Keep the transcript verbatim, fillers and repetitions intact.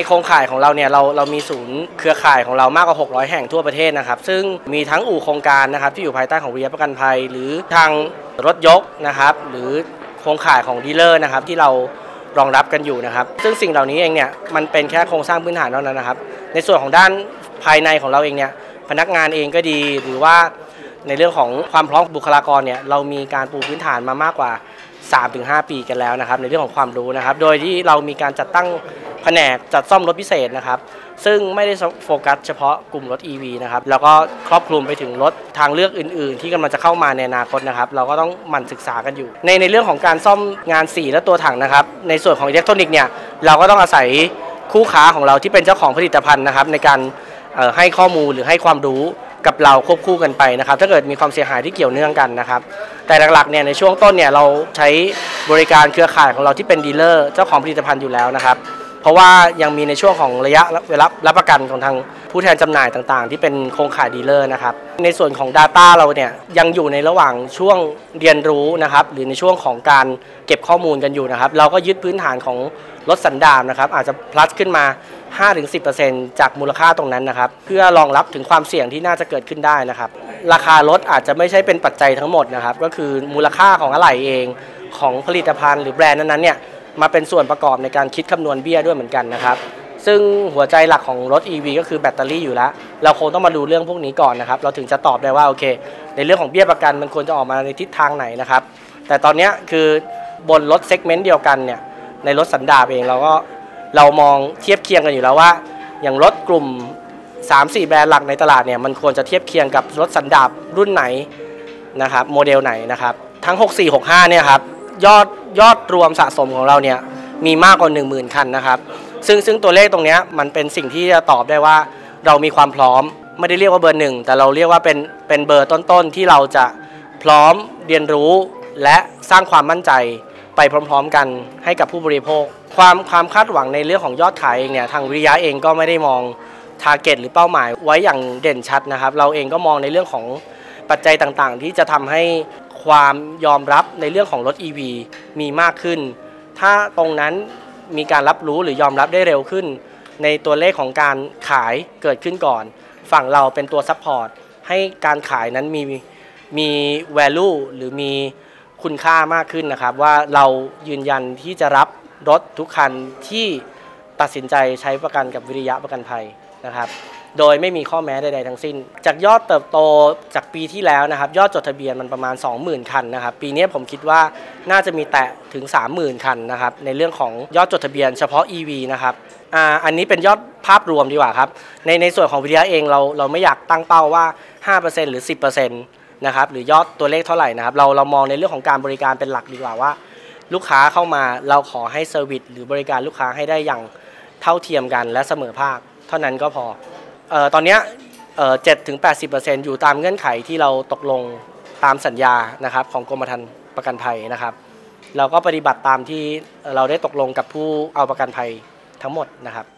โครงข่ายของเราเนี่ยเราเรามีศูนย์เครือข่ายของเรามากกว่าหกร้อยแห่งทั่วประเทศนะครับซึ่งมีทั้งอู่โครงการนะครับที่อยู่ภายใต้ของวิริยะประกันภัยหรือทางรถยกนะครับหรือโครงข่ายของดีลเลอร์นะครับที่เรารองรับกันอยู่นะครับซึ่งสิ่งเหล่านี้เองเนี่ยมันเป็นแค่โครงสร้างพื้นฐานเท่านั้นนะครับในส่วนของด้านภายในของเราเองเนี่ยพนักงานเองก็ดีหรือว่าในเรื่องของความพร้อมบุคลากรเนี่ยเรามีการปูพื้นฐานมามากกว่า สามถึงห้า ปีกันแล้วนะครับในเรื่องของความรู้นะครับโดยที่เรามีการจัดตั้งแผนกจัดซ่อมรถพิเศษนะครับซึ่งไม่ได้โฟกัสเฉพาะกลุ่มรถ อี วี นะครับแล้วก็ครอบคลุมไปถึงรถทางเลือกอื่นๆที่กำลังจะเข้ามาในอนาคตนะครับเราก็ต้องหมั่นศึกษากันอยู่ในในเรื่องของการซ่อมงานสีและตัวถังนะครับในส่วนของอิเล็กทรอนิกส์เนี่ยเราก็ต้องอาศัยคู่ค้าของเราที่เป็นเจ้าของผลิตภัณฑ์นะครับในการให้ข้อมูลหรือให้ความรู้กับเราควบคู่กันไปนะครับถ้าเกิดมีความเสียหายที่เกี่ยวเนื่องกันนะครับแต่หลักๆเนี่ยในช่วงต้นเนี่ยเราใช้บริการเครือข่ายของเราที่เป็นดีลเลอร์เจ้าของผลิตภัณฑ์อยู่แล้วนะครับเพราะว่ายังมีในช่วงของระยะเวลารับประกันของทางผู้แทนจำหน่ายต่างๆที่เป็นโครงข่ายดีลเลอร์นะครับในส่วนของ Data เราเนี่ยยังอยู่ในระหว่างช่วงเรียนรู้นะครับหรือในช่วงของการเก็บข้อมูลกันอยู่นะครับเราก็ยึดพื้นฐานของรถสันดาปนะครับอาจจะ plus ขึ้นมา ห้าถึงสิบเปอร์เซ็นต์ จากมูลค่าตรงนั้นนะครับเพื่อรองรับถึงความเสี่ยงที่น่าจะเกิดขึ้นได้นะครับราคารถอาจจะไม่ใช่เป็นปัจจัยทั้งหมดนะครับก็คือมูลค่าของอะไหล่เองของผลิตภัณฑ์หรือแบรนด์นั้นๆเนี่ยมาเป็นส่วนประกอบในการคิดคำนวณเบี้ยด้วยเหมือนกันนะครับซึ่งหัวใจหลักของรถ อี วี ก็คือแบตเตอรี่อยู่แล้วเราคงต้องมาดูเรื่องพวกนี้ก่อนนะครับเราถึงจะตอบได้ว่าโอเคในเรื่องของเบี้ยประกันมันควรจะออกมาในทิศทางไหนนะครับแต่ตอนนี้คือบนรถเซกเมนต์เดียวกันเนี่ยในรถสันดาปเองเราก็เรามองเทียบเคียงกันอยู่แล้วว่าอย่างรถกลุ่ม สามสี่ แบรนด์หลักในตลาดเนี่ยมันควรจะเทียบเคียงกับรถสันดาปรุ่นไหนนะครับโมเดลไหนนะครับทั้งหกสี่ หกห้าเนี่ยครับยอดยอดรวมสะสมของเราเนี่ยมีมากกว่า หนึ่งหมื่น คันนะครับซึ่งซึ่งตัวเลขตรงนี้มันเป็นสิ่งที่จะตอบได้ว่าเรามีความพร้อมไม่ได้เรียกว่าเบอร์หนึ่งแต่เราเรียกว่าเป็นเป็นเบอร์ต้นๆที่เราจะพร้อมเรียนรู้และสร้างความมั่นใจไปพร้อมๆกันให้กับผู้บริโภคความความคาดหวังในเรื่องของยอดขายเองเนี่ยทางวิริยะเองก็ไม่ได้มองทาร์เก็ตหรือเป้าหมายไว้อย่างเด่นชัดนะครับเราเองก็มองในเรื่องของปัจจัยต่างๆที่จะทำให้ความยอมรับในเรื่องของรถ อี วี มีมากขึ้นถ้าตรงนั้นมีการรับรู้หรือยอมรับได้เร็วขึ้นในตัวเลขของการขายเกิดขึ้นก่อนฝั่งเราเป็นตัวซัพพอร์ตให้การขายนั้นมีมี value หรือมีคุณค่ามากขึ้นนะครับว่าเรายืนยันที่จะรับรถทุกคันที่ตัดสินใจใช้ประกันกับวิริยะประกันภัยนะครับโดยไม่มีข้อแม้ใดๆทั้งสิ้นจากยอดเติบโตจากปีที่แล้วนะครับยอดจดทะเบียนมันประมาณ สองหมื่น คันนะครับปีนี้ผมคิดว่าน่าจะมีแตะถึง สามหมื่น คันนะครับในเรื่องของยอดจดทะเบียนเฉพาะ อี วี นะครับอ่าอันนี้เป็นยอดภาพรวมดีกว่าครับในในส่วนของวิริยะเองเราเราไม่อยากตั้งเป้าว่า ห้าเปอร์เซ็นต์ หรือ สิบเปอร์เซ็นต์ นะครับหรือยอดตัวเลขเท่าไหร่นะครับเราเรามองในเรื่องของการบริการเป็นหลักดีกว่าว่าลูกค้าเข้ามาเราขอให้เซอร์วิสหรือบริการลูกค้าให้ได้อย่างเท่าเทียมกันและเสมอภาคเท่านั้นก็พอเอ่อตอนนี้เอ่อ เจ็ดถึงแปดสิบเปอร์เซ็นต์ อยู่ตามเงื่อนไขที่เราตกลงตามสัญญานะครับของกรมธรรม์ประกันภัยนะครับเราก็ปฏิบัติตามที่เราได้ตกลงกับผู้เอาประกันภัยทั้งหมดนะครับ